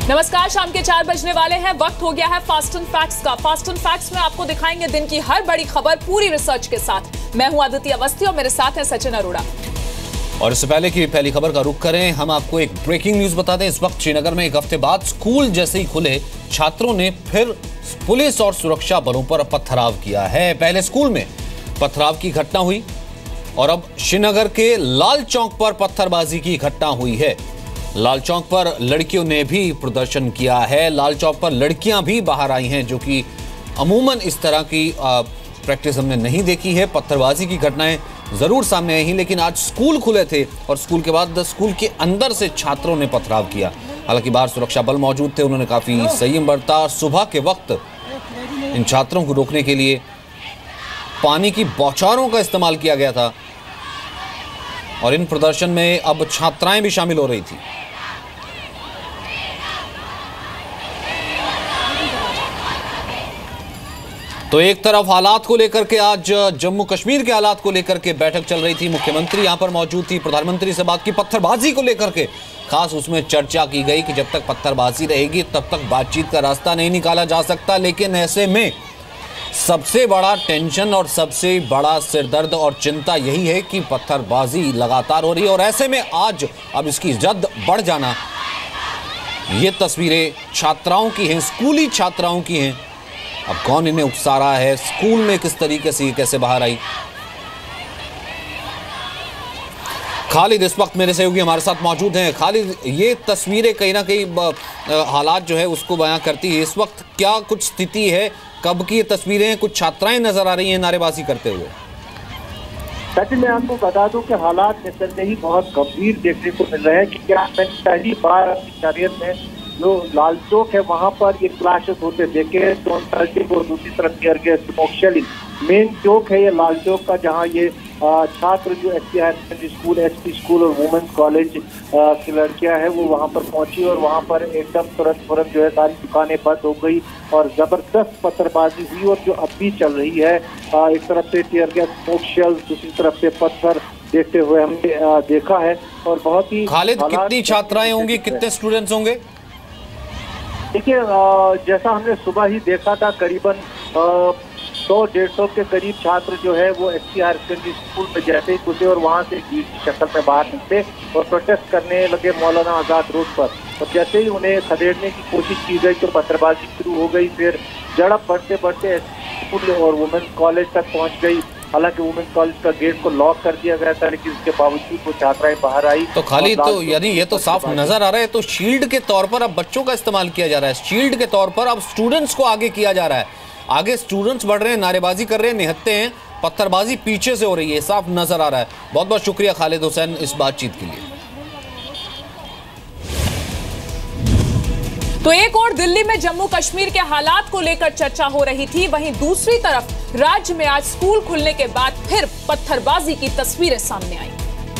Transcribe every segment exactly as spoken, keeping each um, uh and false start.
नमस्कार, शाम के चार बजने वाले हैं। वक्त हो गया है फास्ट एंड फैक्ट्स का। फास्ट एंड फैक्ट्स में आपको दिखाएंगे दिन की हर बड़ी खबर पूरी रिसर्च के साथ। मैं हूं आदित्य अवस्थी और मेरे साथ है सचिन अरोड़ा। और इससे पहले की पहली खबर का रुख करें, हम आपको एक ब्रेकिंग न्यूज बता दें। इस वक्त श्रीनगर में एक हफ्ते बाद स्कूल जैसे ही खुले, छात्रों ने फिर पुलिस और सुरक्षा बलों पर पथराव किया है। पहले स्कूल में पथराव की घटना हुई और अब श्रीनगर के लाल चौक पर पत्थरबाजी की घटना हुई है। लाल चौक पर लड़कियों ने भी प्रदर्शन किया है। लाल चौक पर लड़कियां भी बाहर आई हैं, जो कि अमूमन इस तरह की प्रैक्टिस हमने नहीं देखी है। पत्थरबाजी की घटनाएं जरूर सामने आई, लेकिन आज स्कूल खुले थे और स्कूल के बाद स्कूल के अंदर से छात्रों ने पथराव किया। हालांकि बाहर सुरक्षा बल मौजूद थे, उन्होंने काफी संयम बरता। सुबह के वक्त इन छात्रों को रोकने के लिए पानी की बौछारों का इस्तेमाल किया गया था और इन प्रदर्शन में अब छात्राएं भी शामिल हो रही थी। तो एक तरफ हालात को लेकर के आज जम्मू कश्मीर के हालात को लेकर के बैठक चल रही थी। मुख्यमंत्री यहां पर मौजूद थी, प्रधानमंत्री से बात की। पत्थरबाजी को लेकर के खास उसमें चर्चा की गई कि जब तक पत्थरबाजी रहेगी तब तक बातचीत का रास्ता नहीं निकाला जा सकता। लेकिन ऐसे में सबसे बड़ा टेंशन और सबसे बड़ा सिरदर्द और चिंता यही है कि पत्थरबाजी लगातार हो रही है और ऐसे में आज अब इसकी जद बढ़ जाना। ये तस्वीरें छात्राओं की हैं, स्कूली छात्राओं की हैं। अब कौन इन्हें उकसा रहा है, स्कूल में किस तरीके से कैसे बाहर आई। खालिद इस वक्त मेरे सहयोगी हमारे साथ मौजूद हैं। खालिद, ये तस्वीरें कहीं ना कहीं हालात जो है उसको बयां करती है। इस वक्त क्या कुछ स्थिति है, कब की ये तस्वीरें, कुछ छात्राएं नजर आ रही हैं नारेबाजी करते हुए? सचिन, मैं आपको बता दूं कि हालात निसंदेही बहुत गंभीर देखने को मिल रहे हैं। कि क्या मैंने पहली बार अपनी करियर में जो लाल चौक है वहां पर ये क्लैशेस होते देखे। तो और दूसरी तरफ tear gas smoke shelling. Main चौक है ये लाल चौक का, जहां ये छात्र जो S P higher secondary school, S P school और वुमेन्स कॉलेज की लड़कियां हैं वो वहां पर पहुंची और वहां पर एकदम तुरंत तुरंत जो है सारी दुकानें बंद हो गई और जबरदस्त पत्थरबाजी हुई और जो अब भी चल रही है। एक तरफ से टीयर गैस स्मोक शेल, दूसरी तरफ से पत्थर देखते हुए हमने देखा है। और बहुत ही खालिद, कितनी छात्राएं होंगी, कितने स्टूडेंट्स होंगे? देखिए, जैसा हमने सुबह ही देखा था, करीबन सौ डेढ़ सौ के करीब छात्र जो है वो S P higher secondary school में जैसे ही घुसे और वहां से भीड़ की शक्ल में बाहर निकले और प्रोटेस्ट करने लगे मौलाना आजाद रोड पर। और जैसे ही उन्हें खदेड़ने की कोशिश की गई तो पत्थरबाजी शुरू हो गई। फिर झड़प बढ़ते बढ़ते स्कूल और वुमेन्स कॉलेज तक पहुंच गई। हालांकि वुमेन्स कॉलेज का गेट को लॉक कर दिया गया था, लेकिन इसके बावजूद वो छात्राएं बाहर आई। तो खाली तो यानी ये तो साफ नजर आ रहा है, तो शील्ड के तौर पर अब बच्चों का इस्तेमाल किया जा रहा है, शील्ड के तौर पर अब स्टूडेंट्स को आगे किया जा रहा है। आगे स्टूडेंट्स बढ़ रहे हैं, नारेबाजी कर रहे हैं, निहत्ते हैं, पत्थरबाजी पीछे से हो रही है, साफ नजर आ रहा है। बहुत बहुत शुक्रिया खालिद हुसैन इस बातचीत के लिए। तो एक और दिल्ली में जम्मू कश्मीर के हालात को लेकर चर्चा हो रही थी, वहीं दूसरी तरफ राज्य में आज स्कूल खुलने के बाद फिर पत्थरबाजी की तस्वीरें सामने आई।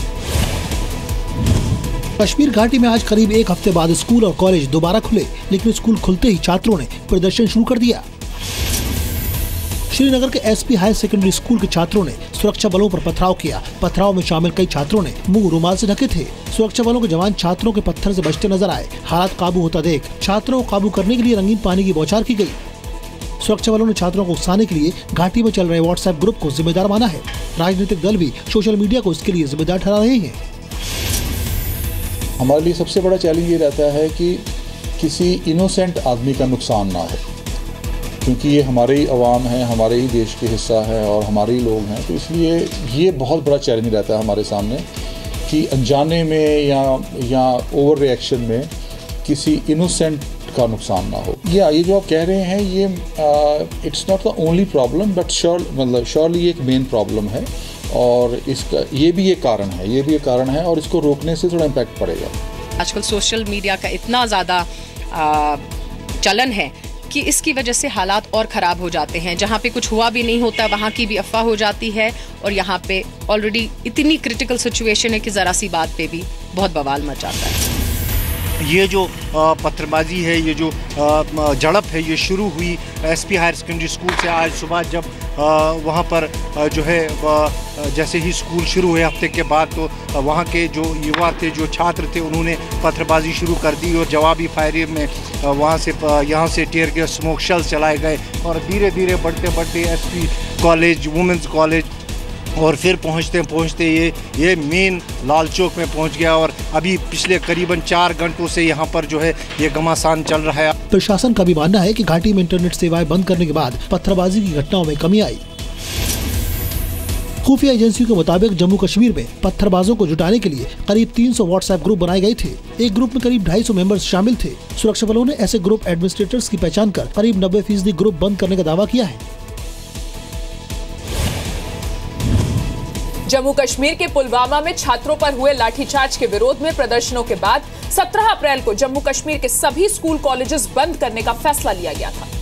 कश्मीर घाटी में आज करीब एक हफ्ते बाद स्कूल और कॉलेज दोबारा खुले, लेकिन स्कूल खुलते ही छात्रों ने प्रदर्शन शुरू कर दिया। श्रीनगर के S P higher secondary school के छात्रों ने सुरक्षा बलों पर पथराव किया। पथराव में शामिल कई छात्रों ने मुंह रुमाल से ढके थे। सुरक्षा बलों के जवान छात्रों के पत्थर से बचते नजर आए। हालात काबू होता देख छात्रों को काबू करने के लिए रंगीन पानी की बौछार की गई। सुरक्षा बलों ने छात्रों को उकसाने के लिए घाटी में चल रहे व्हाट्सएप ग्रुप को जिम्मेदार माना है। राजनीतिक दल भी सोशल मीडिया को इसके लिए जिम्मेदार ठहरा रहे हैं। हमारे लिए सबसे बड़ा चैलेंज ये रहता है कि किसी इनोसेंट आदमी का नुकसान ना हो, क्योंकि ये हमारे ही अवाम है, हमारे ही देश के हिस्सा है और हमारे ही लोग हैं। तो इसलिए ये बहुत बड़ा चैलेंज रहता है हमारे सामने कि अनजाने में या या ओवर रिएक्शन में किसी इनोसेंट का नुकसान ना हो। या ये जो आप कह रहे हैं ये it's not the only problem, but sure मतलब श्योरली एक मेन प्रॉब्लम है और इसका ये भी एक कारण है ये भी एक कारण है और इसको रोकने से थोड़ा इम्पैक्ट पड़ेगा। आजकल सोशल मीडिया का इतना ज़्यादा चलन है कि इसकी वजह से हालात और ख़राब हो जाते हैं। जहाँ पे कुछ हुआ भी नहीं होता वहाँ की भी अफवाह हो जाती है और यहाँ पे ऑलरेडी इतनी क्रिटिकल सिचुएशन है कि ज़रा सी बात पे भी बहुत बवाल मच जाता है। ये जो पत्थरबाजी है, ये जो झड़प है, ये शुरू हुई S P higher secondary school से। आज सुबह जब वहाँ पर जो है जैसे ही स्कूल शुरू हुए हफ्ते के बाद, तो वहाँ के जो युवा थे, जो छात्र थे, उन्होंने पत्थरबाजी शुरू कर दी और जवाबी फायरिंग में वहाँ से यहाँ से टीयर गैस स्मोक शेल्स चलाए गए और धीरे धीरे बढ़ते बढ़ते एसपी कॉलेज, वुमेंस कॉलेज और फिर पहुंचते पहुंचते ये ये मेन लाल चौक में पहुंच गया और अभी पिछले करीबन चार घंटों से यहाँ पर जो है ये घमासान चल रहा है। प्रशासन का भी मानना है कि घाटी में इंटरनेट सेवाएं बंद करने के बाद पत्थरबाजी की घटनाओं में कमी आई। खुफिया एजेंसियों के मुताबिक जम्मू कश्मीर में पत्थरबाजों को जुटाने के लिए करीब तीन सौ व्हाट्सएप ग्रुप बनाए गए थे। एक ग्रुप में करीब ढाई सौ मेंबर्स शामिल थे। सुरक्षा बलों ने ऐसे ग्रुप एडमिनिस्ट्रेटर्स की पहचान कर करीब नब्बे फीसदी ग्रुप बंद करने का दावा किया है। जम्मू कश्मीर के पुलवामा में छात्रों पर हुए लाठीचार्ज के विरोध में प्रदर्शनों के बाद सत्रह अप्रैल को जम्मू कश्मीर के सभी स्कूल कॉलेजेस बंद करने का फैसला लिया गया था।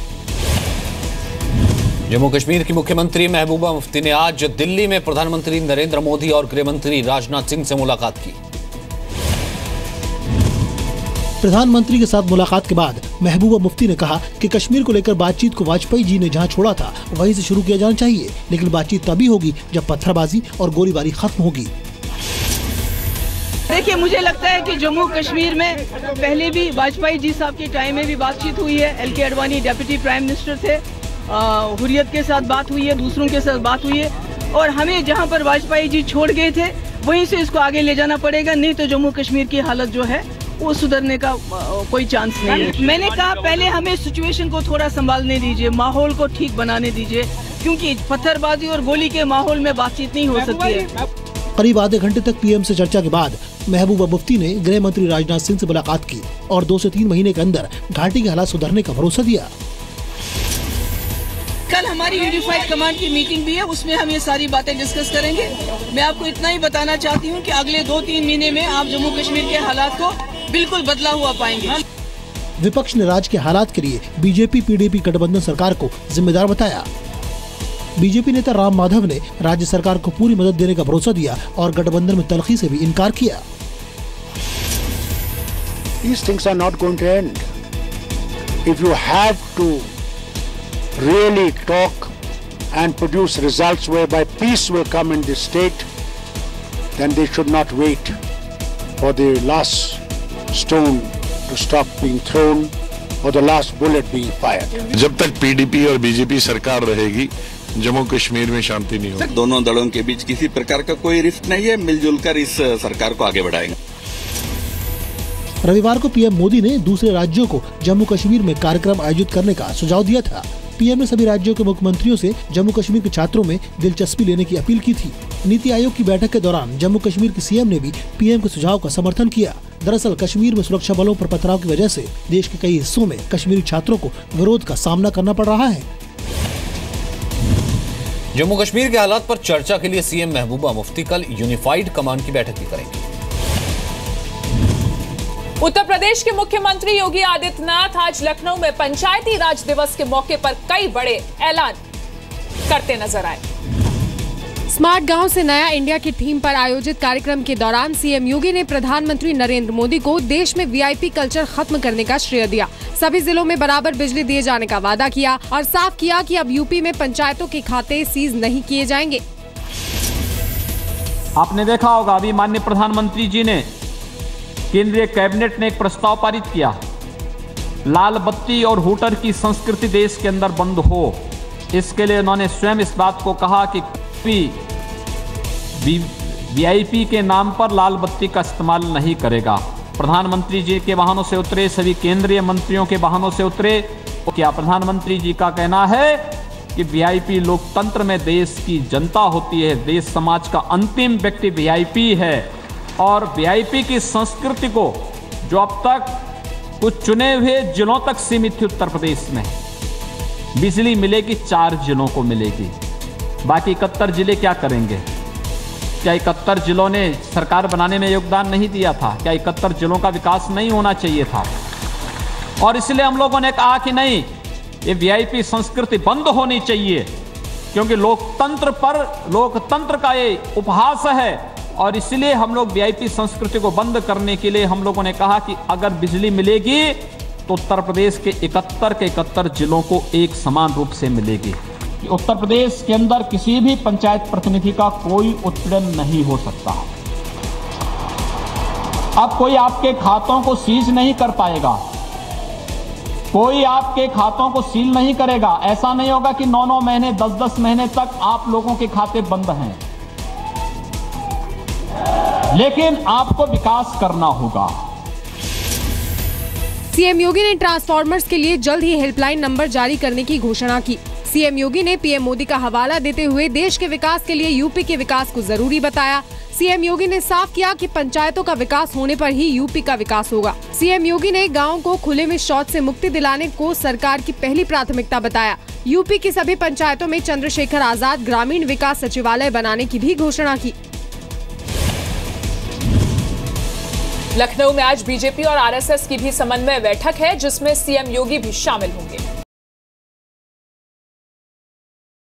जम्मू कश्मीर की मुख्यमंत्री महबूबा मुफ्ती ने आज दिल्ली में प्रधानमंत्री नरेंद्र मोदी और गृह मंत्री राजनाथ सिंह से मुलाकात की। प्रधानमंत्री के साथ मुलाकात के बाद महबूबा मुफ्ती ने कहा कि कश्मीर को लेकर बातचीत को वाजपेयी जी ने जहां छोड़ा था वहीं से शुरू किया जाना चाहिए, लेकिन बातचीत तभी होगी जब पत्थरबाजी और गोलीबारी खत्म होगी। देखिए, मुझे लगता है कि जम्मू कश्मीर में पहले भी वाजपेयी जी साहब के टाइम में भी बातचीत हुई है। एल के अडवाणी डिप्टी प्राइम मिनिस्टर थे, हुर्रियत के साथ बात हुई है, दूसरों के साथ बात हुई है और हमें जहाँ पर वाजपेयी जी छोड़ गए थे वहीं से इसको आगे ले जाना पड़ेगा, नहीं तो जम्मू कश्मीर की हालत जो है वो सुधरने का कोई चांस नहीं है। मैंने कहा पहले हमें सिचुएशन को थोड़ा संभालने दीजिए, माहौल को ठीक बनाने दीजिए, क्योंकि पत्थरबाजी और गोली के माहौल में बातचीत नहीं हो सकती है। करीब आधे घंटे तक पीएम से चर्चा के बाद महबूबा मुफ्ती ने गृह मंत्री राजनाथ सिंह से मुलाकात की और दो से तीन महीने के अंदर घाटी के हालात सुधरने का भरोसा दिया। कल हमारी यूनिफाइड कमांड की मीटिंग भी है, उसमें हम ये सारी बातें डिस्कस करेंगे। मैं आपको इतना ही बताना चाहती हूँ कि अगले दो तीन महीने में आप जम्मू कश्मीर के हालात को बिल्कुल बदला हुआ पाएंगे। विपक्ष ने राज्य के हालात के लिए बीजेपी पीडीपी गठबंधन सरकार को जिम्मेदार बताया। बीजेपी नेता राम माधव ने राज्य सरकार को पूरी मदद देने का भरोसा दिया और गठबंधन में तलखी से भी इनकार किया। These things are not going to end. If you have to really talk and produce results whereby peace will come in this state, then they should not wait for the last stone to stop being thrown or the last bullet being fired. जब तक PDP और BJP सरकार रहेगी जम्मू कश्मीर में शांति नहीं होगी। दोनों दलों के बीच किसी प्रकार का कोई रिफ्ट नहीं है, मिलजुल कर इस सरकार को आगे बढ़ाएंगे। रविवार को पीएम मोदी ने दूसरे राज्यों को जम्मू कश्मीर में कार्यक्रम आयोजित करने का सुझाव दिया था। पीएम ने सभी राज्यों के मुख्यमंत्रियों से जम्मू कश्मीर के छात्रों में दिलचस्पी लेने की अपील की थी। नीति आयोग की बैठक के दौरान जम्मू कश्मीर के सीएम ने भी पीएम के सुझाव का समर्थन किया। दरअसल कश्मीर में सुरक्षा बलों पर पथराव की वजह से देश के कई हिस्सों में कश्मीरी छात्रों को विरोध का सामना करना पड़ रहा है। जम्मू कश्मीर के हालात पर चर्चा के लिए सीएम महबूबा मुफ्ती कल यूनिफाइड कमांड की बैठक भी करेंगे। उत्तर प्रदेश के मुख्यमंत्री योगी आदित्यनाथ आज लखनऊ में पंचायती राज दिवस के मौके पर कई बड़े ऐलान करते नजर आए। स्मार्ट गांव से नया इंडिया की थीम पर आयोजित कार्यक्रम के दौरान सीएम योगी ने प्रधानमंत्री नरेंद्र मोदी को देश में वीआईपी कल्चर खत्म करने का श्रेय दिया। सभी जिलों में बराबर बिजली दिए जाने का वादा किया और साफ किया कि अब यूपी में पंचायतों के खाते सीज नहीं किए जाएंगे। आपने देखा होगा अभी माननीय प्रधानमंत्री जी ने केंद्रीय कैबिनेट ने एक प्रस्ताव पारित किया, लाल बत्ती और हूटर की संस्कृति देश के अंदर बंद हो। इसके लिए उन्होंने स्वयं इस बात को कहा कि वीआईपी के नाम पर लाल बत्ती का इस्तेमाल नहीं करेगा। प्रधानमंत्री जी के वाहनों से उतरे, सभी केंद्रीय मंत्रियों के वाहनों से उतरे। तो क्या प्रधानमंत्री जी का कहना है कि वीआईपी लोकतंत्र में देश की जनता होती है, देश समाज का अंतिम व्यक्ति वीआईपी है और वीआईपी की संस्कृति को जो अब तक कुछ चुने हुए जिलों तक सीमित थी उत्तर प्रदेश में, बिजली मिलेगी चार जिलों को मिलेगी। बाकी इकहत्तर जिले क्या करेंगे? क्या इकहत्तर जिलों ने सरकार बनाने में योगदान नहीं दिया था? क्या इकहत्तर जिलों का विकास नहीं होना चाहिए था? और इसलिए हम लोगों ने कहा कि नहीं, ये वीआईपी संस्कृति बंद होनी चाहिए, क्योंकि लोकतंत्र पर लोकतंत्र का ये उपहास है और इसलिए हम लोग वीआईपी संस्कृति को बंद करने के लिए हम लोगों ने कहा कि अगर बिजली मिलेगी तो उत्तर प्रदेश के इकहत्तर के इकहत्तर जिलों को एक समान रूप से मिलेगी। कि उत्तर प्रदेश के अंदर किसी भी पंचायत प्रतिनिधि का कोई उत्पीड़न नहीं हो सकता। अब कोई आपके खातों को सीज नहीं कर पाएगा, कोई आपके खातों को सील नहीं करेगा। ऐसा नहीं होगा कि नौ नौ महीने दस दस महीने तक आप लोगों के खाते बंद हैं, लेकिन आपको विकास करना होगा। सीएम योगी ने ट्रांसफार्मर्स के लिए जल्द ही हेल्पलाइन नंबर जारी करने की घोषणा की। सीएम योगी ने पीएम मोदी का हवाला देते हुए देश के विकास के लिए यूपी के विकास को जरूरी बताया। सीएम योगी ने साफ किया कि पंचायतों का विकास होने पर ही यूपी का विकास होगा। सीएम योगी ने गाँव को खुले में शौच से मुक्ति दिलाने को सरकार की पहली प्राथमिकता बताया। यूपी की सभी पंचायतों में चंद्रशेखर आजाद ग्रामीण विकास सचिवालय बनाने की भी घोषणा की। लखनऊ में आज बीजेपी और आरएसएस की भी समन्वय बैठक है, जिसमें सीएम योगी भी शामिल होंगे।